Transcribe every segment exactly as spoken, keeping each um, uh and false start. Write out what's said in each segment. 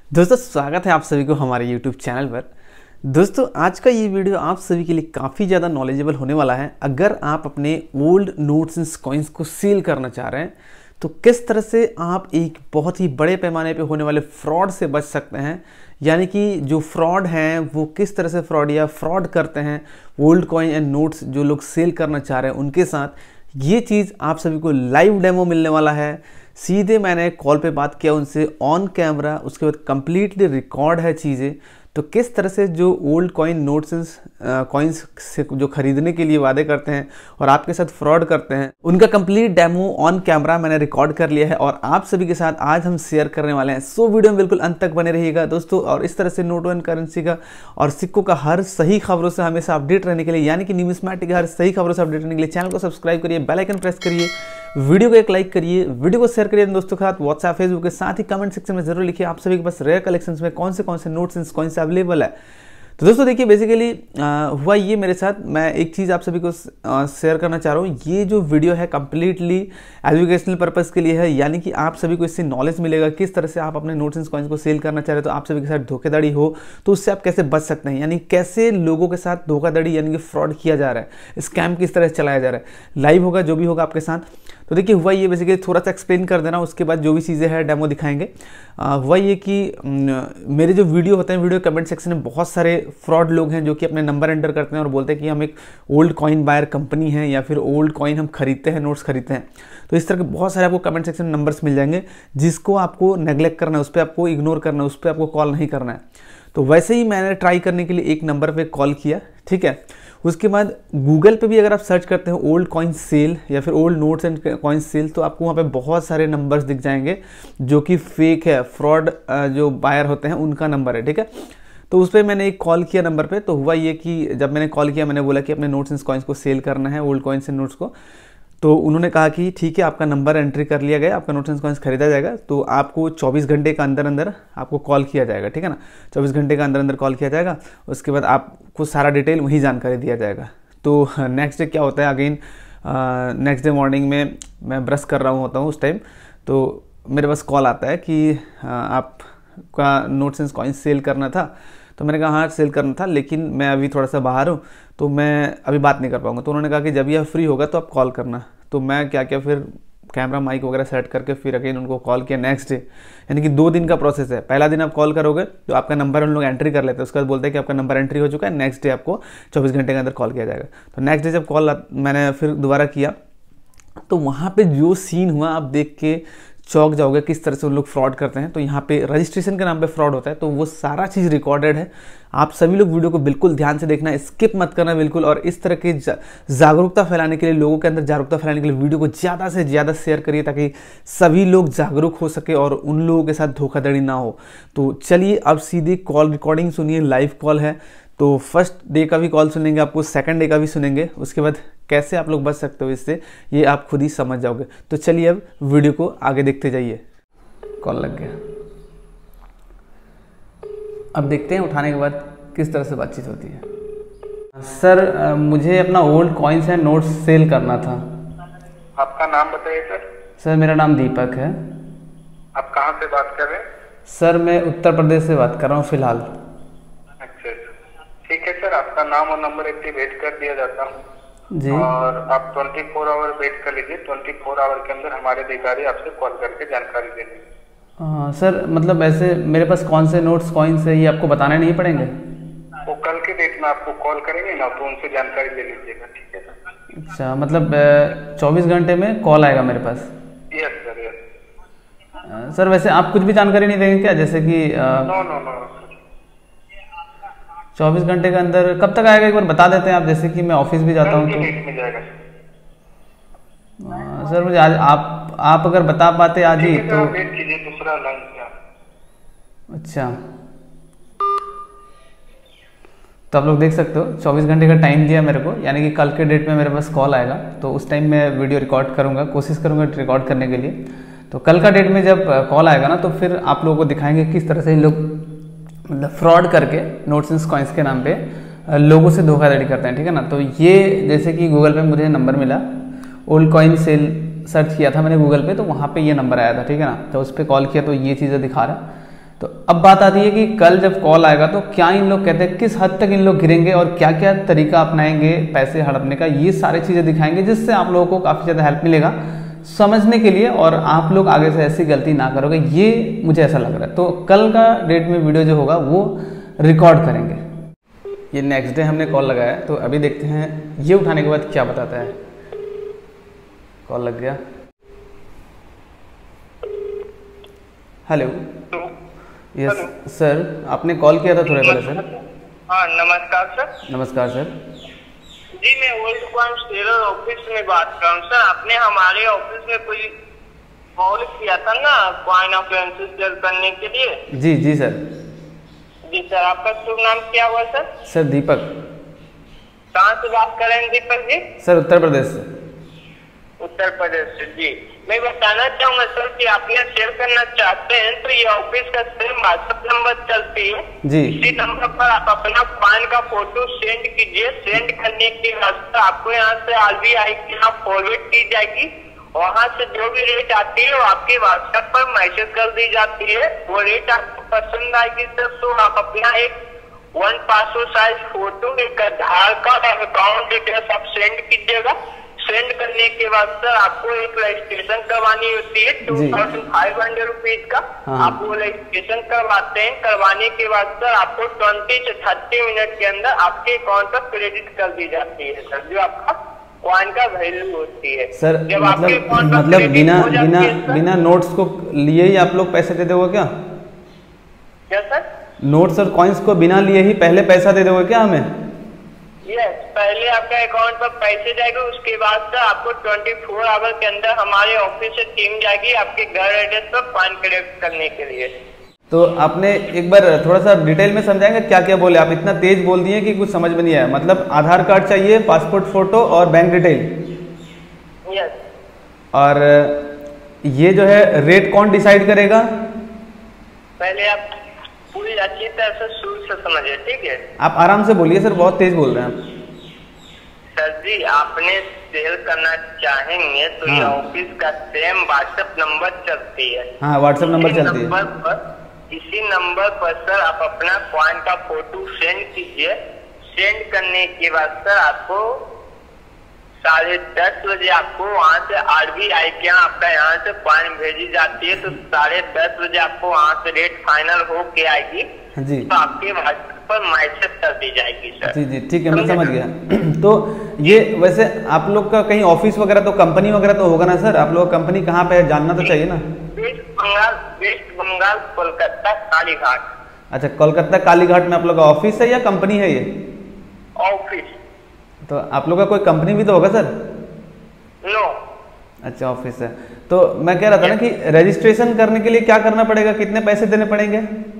दोस्तों स्वागत है आप सभी को हमारे यूट्यूब चैनल पर। दोस्तों आज का ये वीडियो आप सभी के लिए काफ़ी ज़्यादा नॉलेजेबल होने वाला है। अगर आप अपने ओल्ड नोट्स एंड कॉइन्स को सील करना चाह रहे हैं तो किस तरह से आप एक बहुत ही बड़े पैमाने पे होने वाले फ्रॉड से बच सकते हैं, यानी कि जो फ्रॉड हैं वो किस तरह से फ्रॉड या फ्रॉड करते हैं ओल्ड कॉइन एंड नोट्स जो लोग सेल करना चाह रहे हैं उनके साथ, ये चीज़ आप सभी को लाइव डेमो मिलने वाला है। सीधे मैंने कॉल पे बात किया उनसे ऑन कैमरा, उसके बाद कंप्लीटली रिकॉर्ड है चीज़ें। तो किस तरह से जो ओल्ड कॉइन नोट्स कॉइन्स से जो खरीदने के लिए वादे करते हैं और आपके साथ फ्रॉड करते हैं, उनका कंप्लीट डेमो ऑन कैमरा मैंने रिकॉर्ड कर लिया है और आप सभी के साथ आज हम शेयर करने वाले हैं। सो वीडियो में बिल्कुल अंत तक बने रहिएगा दोस्तों। और इस तरह से नोट एंड करेंसी का और सिक्कों का हर सही खबरों से हमेशा अपडेट रहने के लिए, यानी कि न्यूमिस्मेटिक हर सही खबरों से अपडेट रहने के लिए चैनल को सब्सक्राइब करिए, बेल आइकन प्रेस करिए, वीडियो को एक लाइक करिए, वीडियो को शेयर करिए दोस्तों के साथ, व्हाट्सएप फेसबुक के साथ ही कमेंट सेक्शन में जरूर लिखिए आप सभी के पास रेयर कलेक्शंस में कौन से कौन से नोट्स एंड कॉइन्स अवेलेबल है। तो दोस्तों देखिए बेसिकली हुआ ये मेरे साथ, मैं एक चीज़ आप सभी को शेयर करना चाह रहा हूँ। ये जो वीडियो है कम्प्लीटली एजुकेशनल पर्पज़ के लिए है, यानी कि आप सभी को इससे नॉलेज मिलेगा किस तरह से आप अपने नोट्स एंड कॉइन्स को सेल करना चाह रहे हो तो आप सभी के साथ धोखाधड़ी हो तो उससे आप कैसे बच सकते हैं, यानी कैसे लोगों के साथ धोखाधड़ी यानी कि फ्रॉड किया जा रहा है, स्कैम किस तरह से चलाया जा रहा है। लाइव होगा जो भी होगा आपके साथ। तो देखिए हुआ ये बेसिकली थोड़ा सा एक्सप्लेन कर देना, उसके बाद जो भी चीज़ें हैं डेमो दिखाएंगे। आ, हुआ ये कि न, मेरे जो वीडियो होते हैं, वीडियो कमेंट सेक्शन में बहुत सारे फ्रॉड लोग हैं जो कि अपने नंबर एंटर करते हैं और बोलते हैं कि हम एक ओल्ड कॉइन बायर कंपनी है या फिर ओल्ड कॉइन हम खरीदते हैं, नोट्स खरीदते हैं। तो इस तरह के बहुत सारे आपको कमेंट सेक्शन में नंबर्स मिल जाएंगे जिसको आपको नेग्लेक्ट करना है, उस पर आपको इग्नोर करना है, उस पर आपको कॉल नहीं करना है। तो वैसे ही मैंने ट्राई करने के लिए एक नंबर पे कॉल किया, ठीक है। उसके बाद गूगल पे भी अगर आप सर्च करते हैं ओल्ड कॉइन सेल या फिर old notes and coin sell तो आपको वहाँ पे बहुत सारे नंबर्स दिख जाएंगे जो कि फेक है, फ्रॉड जो बायर होते हैं उनका नंबर है, ठीक है। तो उस पर मैंने एक कॉल किया नंबर पे। तो हुआ ये कि जब मैंने कॉल किया, मैंने बोला कि अपने नोट्स एंड कॉइन्स को सेल करना है, ओल्ड कॉइन्स एंड नोट्स को। तो उन्होंने कहा कि ठीक है, आपका नंबर एंट्री कर लिया गया, आपका नोट्स एंड कॉइन्स खरीदा जाएगा, तो आपको चौबीस घंटे का अंदर अंदर आपको कॉल किया जाएगा, ठीक है ना। चौबीस घंटे का अंदर अंदर कॉल किया जाएगा, उसके बाद आपको सारा डिटेल वही जानकारी दिया जाएगा। तो नेक्स्ट डे क्या होता है, अगेन नेक्स्ट डे मॉर्निंग में मैं ब्रश कर रहा हूँ होता हूँ उस टाइम, तो मेरे पास कॉल आता है कि आपका नोट्स एंड कॉइन्स सेल करना था। तो मैंने कहा हाँ सेल करना था, लेकिन मैं अभी थोड़ा सा बाहर हूँ तो मैं अभी बात नहीं कर पाऊँगा। तो उन्होंने कहा कि जब यह फ्री होगा तो आप कॉल करना। तो मैं क्या क्या फिर कैमरा माइक वगैरह सेट करके फिर अगेन उनको कॉल किया नेक्स्ट डे, यानी कि दो दिन का प्रोसेस है। पहला दिन आप कॉल करोगे तो आपका नंबर उन लोग एंट्री कर लेते हैं, उसके बाद बोलते हैं कि आपका नंबर एंट्री हो चुका है, नेक्स्ट डे आपको चौबीस घंटे के अंदर कॉल किया जाएगा। तो नेक्स्ट डे जब कॉल मैंने फिर दोबारा किया तो वहाँ पे जो सीन हुआ आप देख के चौंक जाओगे किस तरह से उन लोग फ्रॉड करते हैं। तो यहाँ पे रजिस्ट्रेशन के नाम पे फ्रॉड होता है, तो वो सारा चीज़ रिकॉर्डेड है। आप सभी लोग वीडियो को बिल्कुल ध्यान से देखना, स्किप मत करना बिल्कुल। और इस तरह के जागरूकता फैलाने के लिए, लोगों के अंदर जागरूकता फैलाने के लिए वीडियो को ज़्यादा से ज़्यादा शेयर करिए ताकि सभी लोग जागरूक हो सके और उन लोगों के साथ धोखाधड़ी ना हो। तो चलिए अब सीधे कॉल रिकॉर्डिंग सुनिए, लाइव कॉल है। तो फर्स्ट डे का भी कॉल सुनेंगे, आपको सेकंड डे का भी सुनेंगे, उसके बाद कैसे आप लोग बच सकते हो इससे ये आप खुद ही समझ जाओगे। तो चलिए अब वीडियो को आगे देखते जाइए। कॉल लग गया, अब देखते हैं उठाने के बाद किस तरह से बातचीत होती है। सर मुझे अपना old coins and notes sell करना था। आपका नाम बताइए सर। सर मेरा नाम दीपक है। आप कहाँ से बात कर रहे हैं? सर मैं उत्तर प्रदेश से बात कर रहा हूँ फिलहाल। अच्छा ठीक है सर, आपका नाम और नंबर एक्टिवेट कर दिया जाता है जी। और आप चौबीस आवर वेट कर लीजिए, चौबीस आवर के अंदर हमारे अधिकारी आपसे कॉल करके जानकारी देंगे। हाँ सर, मतलब ऐसे मेरे पास कौन से नोट्स कॉइन्स है ये आपको बताने नहीं पड़ेंगे? वो कल के डेट में आपको कॉल करेंगे ना, तो उनसे जानकारी ले लीजिएगा, ठीक है सर। अच्छा, मतलब चौबीस घंटे में कॉल आएगा मेरे पास? Yes sir, yes. सर वैसे आप कुछ भी जानकारी नहीं देंगे क्या, जैसे कि नो नो नो चौबीस घंटे के अंदर कब तक आएगा एक बार बता देते हैं आप, जैसे कि मैं ऑफिस भी जाता हूँ तो। मिल जाएगा आ, सर मुझे आज आप आप अगर बता पाते आज ही तो। वेट कीजिए दूसरा लाइन पे। अच्छा, तो आप लोग देख सकते हो चौबीस घंटे का टाइम दिया मेरे को, यानी कि कल के डेट में मेरे पास कॉल आएगा तो उस टाइम मैं वीडियो रिकॉर्ड करूँगा, कोशिश करूँगा रिकॉर्ड करने के लिए। तो कल का डेट में जब कॉल आएगा ना तो फिर आप लोगों को दिखाएंगे किस तरह से लोग मतलब फ्रॉड करके नोट्स एंड कॉइन्स के नाम पे लोगों से धोखाधड़ी करते हैं, ठीक है ना। तो ये जैसे कि गूगल पे मुझे नंबर मिला, ओल्ड कॉइन सेल सर्च किया था मैंने गूगल पे, तो वहाँ पे ये नंबर आया था, ठीक है ना। तो उस पर कॉल किया तो ये चीज़ें दिखा रहा है। तो अब बात आती है कि कल जब कॉल आएगा तो क्या इन लोग कहते हैं, किस हद तक इन लोग गिरेंगे और क्या क्या तरीका अपनाएंगे पैसे हड़पने का, ये सारी चीज़ें दिखाएंगे जिससे आप लोगों को काफ़ी ज़्यादा हेल्प मिलेगा समझने के लिए और आप लोग आगे से ऐसी गलती ना करोगे, ये मुझे ऐसा लग रहा है। तो कल का डेट में वीडियो जो होगा वो रिकॉर्ड करेंगे। ये नेक्स्ट डे हमने कॉल लगाया, तो अभी देखते हैं ये उठाने के बाद क्या बताता है। कॉल लग गया। हेलो। यस सर, आपने कॉल किया था थोड़े पहले सर। हाँ नमस्कार सर। नमस्कार सर। जी मैं ओल्ड कॉइन टेलर ऑफिस में बात कर रहा हूँ सर। आपने हमारे ऑफिस में कोई कॉल किया था ना कॉइन ऑफ सेल करने के लिए? जी जी सर। जी सर, आपका शुभ नाम क्या हुआ सर? सर दीपक। कहाँ से बात कर रहे हैं दीपक जी? सर उत्तर प्रदेश से। उत्तर प्रदेश से। जी मैं बताना चाहूंगा सर कि आप यहाँ शेयर करना चाहते हैं तो ये ऑफिस का सेम व्हाट्सएप नंबर चलती है जी। इसी नंबर पर आप अपना कॉइन का फोटो सेंड कीजिए। सेंड करने के बाद आपको यहाँ से आरबीआई की यहाँ फॉरवर्ड की जाएगी। वहाँ से जो भी रेट आती है वो आपके व्हाट्सएप पर मैसेज कर दी जाती है। वो रेट आपको पसंद आएगी सर तो आप अपना एक वन पासपोर्ट साइज फोटो, एक आधार कार्ड और अकाउंट डिटेल्स आप सेंड कीजिएगा। सेंड करने के बाद सर आपको एक रजिस्ट्रेशन करवानी होती है two thousand five hundred rupees का। हाँ। आप वो रजिस्ट्रेशन करवाते हैं। करवाने के बाद सर आपको ट्वेंटी से थर्टी मिनट के अंदर आपके अकाउंट पर क्रेडिट कर दी जाती है सर, जो आपका कॉइन का वैल्यू होती है सर। जब मतलब आपके अकाउंट पर मतलब बिना बिना है, बिना नोट्स को लिए ही आप लोग पैसे दे दोगे क्या? क्या सर? नोट्स और कॉइन्स को बिना लिए ही पहले पैसा दे दोगे क्या हमें? यस, पहले आपका अकाउंट पर पैसे जाएंगे, उसके बाद सर आपको चौबीस आवर के अंदर हमारे ऑफिस से टीम जाएगी आपके घर एड्रेस पर कॉइन कलेक्ट करने के लिए। तो आपने एक बार थोड़ा सा डिटेल में समझाएंगे क्या क्या बोले? आप इतना तेज बोल दिए कि कुछ समझ में नहीं आया। मतलब आधार कार्ड चाहिए, पासपोर्ट फोटो और बैंक डिटेल। यस। और ये जो है रेट कौन डिसाइड करेगा? पहले आप पूरी अच्छी तरह से शुरू से समझिए, ठीक है? आप आराम से बोलिए सर, बहुत तेज बोल रहे हैं आप। सर जी आपने सेल करना चाहेंगे तो हाँ। ये ऑफिस का सेम व्हाट्सएप नंबर चलती है। हाँ व्हाट्सएप नंबर चलती है। नंबर पर इसी नंबर पर सर आप अपना कॉइन का फोटो सेंड कीजिए। सेंड करने के बाद सर आपको साढ़े दस बजे आपको वहाँ से आरबीआई के यहाँ आपका यहाँ से कॉइन भेजी जाती है। तो साढ़े दस बजे आपको वहाँ से रेट फाइनल हो के आएगी जी। तो आपके व्हाट्सएप पर मैसेज कर दी जाएगी सर। जी जी ठीक है, मैं समझ गया। तो ये वैसे आप लोग का कहीं ऑफिस वगैरह तो कंपनी वगैरह तो होगा ना सर? आप लोग का कंपनी कहाँ पे है जानना तो चाहिए ना? West Bengal, West Bengal Kolkata Kalighat. अच्छा, कोलकाता कालीघाट में आप लोग का ऑफिस है या कंपनी है ये? ऑफिस। तो आप लोग का कोई कंपनी भी तो होगा सर? नो। अच्छा ऑफिस है। तो मैं कह रहा था ना कि रजिस्ट्रेशन करने के लिए क्या करना पड़ेगा, कितने पैसे देने पड़ेंगे?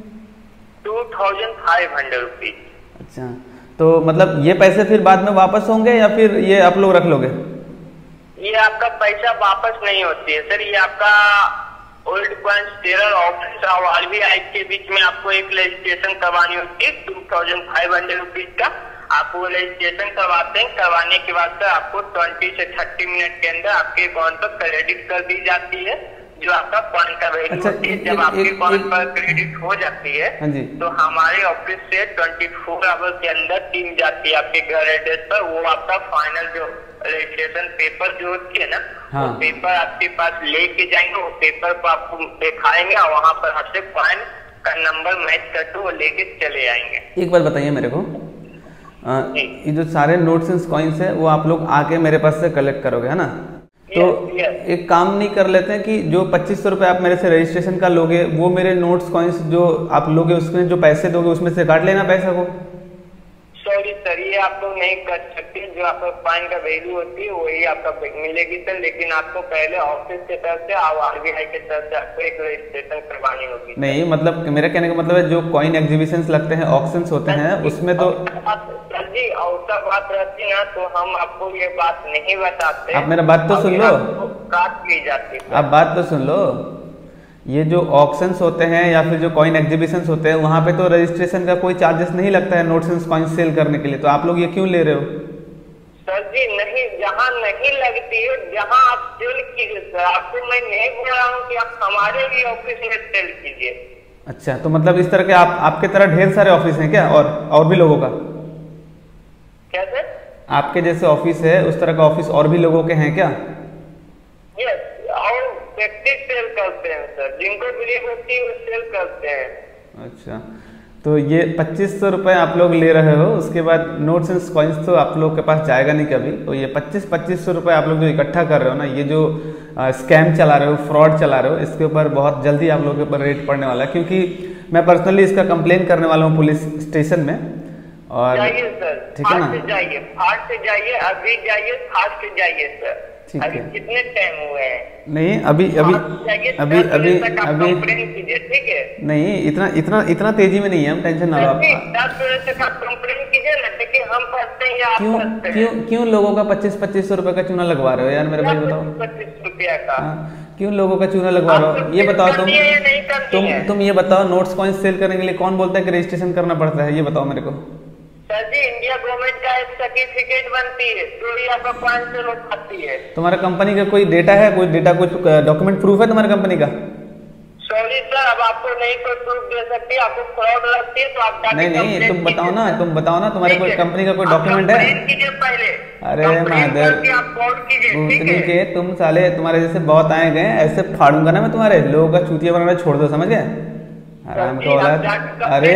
Two thousand five hundred rupees. अच्छा, तो मतलब ये पैसे फिर बाद में वापस होंगे या फिर ये आप लोग रख लोगे? ये आपका पैसा वापस नहीं होती है सर। ये आपका ओल्ड कॉइन टेलर ऑफिस और आरबीआई के बीच में आपको एक रजिस्ट्रेशन करवानी होती है two thousand five hundred rupees का। आप वो रजिस्ट्रेशन करवाते हैं। करवाने के बाद सर आपको ट्वेंटी से थर्टी मिनट के अंदर आपके अकाउंट पर क्रेडिट कर दी जाती है, जो आपका कॉइन का वैल्यू अच्छा, होती है। जब आपके कॉइन पर क्रेडिट हो जाती है तो हमारे ऑफिस से चौबीस आवर के अंदर टीम जाती है आपके घर एड्रेस पर। वो आपका फाइनल जो रजिस्ट्रेशन पेपर जो होती है ना, हाँ। वो पेपर आपके पास लेके जाएंगे। वो पेपर को आपको दिखाएंगे और वहाँ पर आपसे कॉइन का नंबर मैच करके वो लेके चले आएंगे। एक बार बताइए मेरे को, आ, ये जो सारे नोट्स एंड कॉइन्स है वो आप लोग आके मेरे पास से कलेक्ट करोगे है ना? तो yes, yes. एक काम नहीं कर लेते हैं कि जो पच्चीस सौ रुपये आप मेरे से रजिस्ट्रेशन का लोगे वो मेरे नोट्स कॉइन्स जो आप लोगे उसमें जो पैसे दोगे उसमें से काट लेना पैसा को? सॉरी सर, ये आप लोग नहीं कर सकते। जो आपका कॉइन का वैल्यू होती है वही आपका मिलेगी सर, लेकिन आपको पहले ऑफिस के तरफ से और आरबीआई के तरफ से आपको एक रजिस्ट्रेशन करवानी होगी। नहीं मतलब मेरा कहने का मतलब है जो कॉइन एग्जीबिशंस लगते हैं, ऑक्शंस होते हैं, उसमें तो सर जी अवसर बात रहती है ना तो हम आपको ये बात नहीं बताते। आप मेरा बात तो सुन लो, काट ली जाती है। आप बात तो सुन लो। ये जो ऑक्शंस होते हैं या फिर जो कॉइन एग्जीबिशंस होते हैं वहाँ पे तो रजिस्ट्रेशन का कोई चार्जेस नहीं लगता है नोट्स एंड कॉइन सेल करने के लिए। तो आप लोग ये क्यों ले रहे हो? सर जी नहीं, जहाँ नहीं लगती है जहाँ आप सेल कीजिए सर। आपको मैं नहीं बोल रहा हूँ कि आप हमारे भी ऑफिस में सेल कीजिए। अच्छा, तो मतलब इस तरह के आप आपके तरह ढेर सारे ऑफिस हैं क्या, और और भी लोगों का? क्या सर? आपके जैसे ऑफिस है उस तरह का ऑफिस और भी लोगों के हैं क्या? यस, और व्यक्ति सेल करते हैं सर, जिनको बिलीव होती है वो सेल करते हैं। अच्छा, तो ये पच्चीस सौ रुपये आप लोग ले रहे हो, उसके बाद नोट्स एंड कॉइन्स तो आप लोग के पास जाएगा नहीं कभी, तो ये पच्चीस पच्चीस सौ रुपये आप लोग जो इकट्ठा कर रहे हो ना, ये जो स्कैम चला रहे हो, फ्रॉड चला रहे हो, इसके ऊपर बहुत जल्दी आप लोगों के ऊपर रेट पड़ने वाला है, क्योंकि मैं पर्सनली इसका कंप्लेन करने वाला हूँ पुलिस स्टेशन में। और जाइए सर, ठीक है ना, फास्ट जाइए, फास्ट जाइए, अभी जाइए, फास्ट जाइए सर। ठीक अभी है, कितने टाइम हुए हैं? नहीं अभी अभी अभी अभी अभी कीजिए, ठीक है? नहीं, इतना इतना इतना तेजी में नहीं है, हम टेंशन ना लो आप। दस बजे तक आप कंप्लेन कीजिए ना, देखिए हम फंसते हैं या आप क्यों फंसते हैं। क्यों क्यों लोगों का पच्चीस पच्चीस सौ रुपए का चूना लगवा रहे हो यार, मेरे भाई बताओ। पच्चीस रुपया का हाँ, क्यों लोगों का चूना लगवा रहे हो, ये बताओ तुम तुम तुम ये बताओ, नोट्स कॉइन्स सेल करने के लिए कौन बोलता है कि रजिस्ट्रेशन करना पड़ता है, ये बताओ मेरे को। सर जी, इंडिया गवर्नमेंट का एक सर्टिफिकेट बनती है, तो आपका पाँच सौ लोग खाती है। तुम्हारा कंपनी का कोई डेटा है, कोई डेटा, कुछ डॉक्यूमेंट प्रूफ है तुम्हारी कंपनी का? सॉरी सर, अब आपको नहीं कोई प्रूफ दे सकती, आपको फ्रॉड लगती है तो आप नहीं नहीं, तुम बताओ ना, तुम बताओ ना, तुम्हारे कोई कंपनी का कोई डॉक्यूमेंट है? कीजिए पहले। अरे मादर भूतनी के, तुम साले, तुम्हारे जैसे बहुत आए गए, ऐसे फाड़ूंगा ना मैं तुम्हारे, लोगों का चूतिया बनाना छोड़ दो, समझ गए? आराम का औलाद। अरे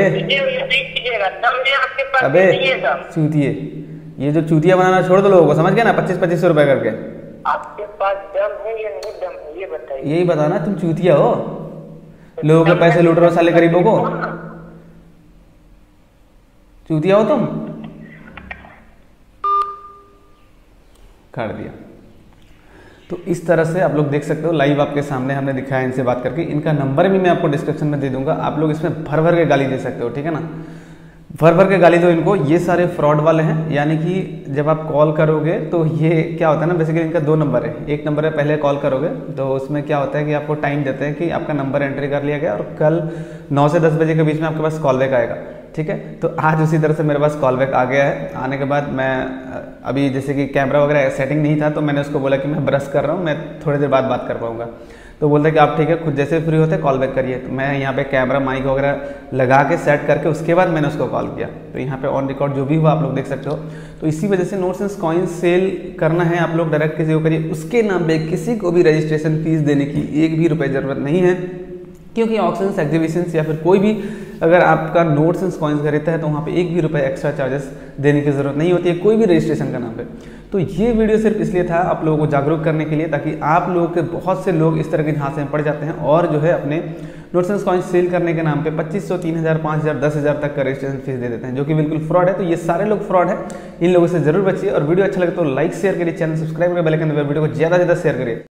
अबे चूतिए, ये जो चूतिया बनाना छोड़ दो लोगों को, समझ गए ना, पच्चीस पच्चीस सौ रुपए करके। आपके पास दम है या नहीं दम है, ये बताइए। यही बताओ ना, तुम चूतिया हो, लोगों के पैसे लूट रहे हो साले गरीबों को, चूतिया हो तुम। कर दिया। तो इस तरह से आप लोग देख सकते हो, लाइव आपके सामने हमने दिखाया इनसे बात करके। इनका नंबर भी मैं आपको डिस्क्रिप्शन में दे दूंगा, आप लोग इसमें भर भर के गाली दे सकते हो, ठीक है ना, भर भर के गाली दो इनको। ये सारे फ्रॉड वाले हैं, यानी कि जब आप कॉल करोगे तो ये क्या होता है ना, बेसिकली इनका दो नंबर है। एक नंबर है, पहले कॉल करोगे तो उसमें क्या होता है कि आपको टाइम देते हैं कि आपका नंबर एंट्री कर लिया गया और कल नौ से दस बजे के बीच में आपके पास कॉल बैक आएगा, ठीक है। तो आज उसी तरह से मेरे पास कॉल बैक आ गया है। आने के बाद मैं अभी जैसे कि कैमरा वगैरह सेटिंग नहीं था, तो मैंने उसको बोला कि मैं ब्रश कर रहा हूँ, मैं थोड़ी देर बाद बात कर पाऊँगा। तो बोलता है कि आप ठीक है, खुद जैसे फ्री होते कॉल बैक करिए। तो मैं यहाँ पे कैमरा माइक वगैरह लगा के सेट करके उसके बाद मैंने उसको कॉल किया। तो यहाँ पे ऑन रिकॉर्ड जो भी हुआ आप लोग देख सकते हो। तो इसी वजह से नोट्स एंड कॉइन्स सेल करना है, आप लोग डायरेक्ट किसी को करिए, उसके नाम पे किसी को भी रजिस्ट्रेशन फीस देने की एक भी रुपये ज़रूरत नहीं है, क्योंकि ऑक्शंस, एग्जीबिशंस या फिर कोई भी अगर आपका नोट्स एंड कॉइन्स खरीदता है तो वहाँ पे एक भी रुपए एक्स्ट्रा चार्जेस देने की जरूरत नहीं होती है, कोई भी रजिस्ट्रेशन का नाम पे। तो ये वीडियो सिर्फ इसलिए था आप लोगों को जागरूक करने के लिए, ताकि आप लोगों के बहुत से लोग इस तरह के झांसे में पड़ जाते हैं और जो है अपने नोट्स एंड कॉइन्स सेल करने के नाम पे पच्चीस सौ, तीन हज़ार, पाँच हज़ार, दस हज़ार तक का रजिस्ट्रेशन फीस दे देते हैं, जो कि बिल्कुल फ्रॉड है। तो ये सारे लोग फ्रॉड है, इन लोगों से जरूर बचिए। और वीडियो अच्छा लगे तो लाइक शेयर करिए, चैनल सब्सक्राइब करिए, बेल आइकन दबाइए, वीडियो को ज़्यादा से ज़्यादा शेयर करिए।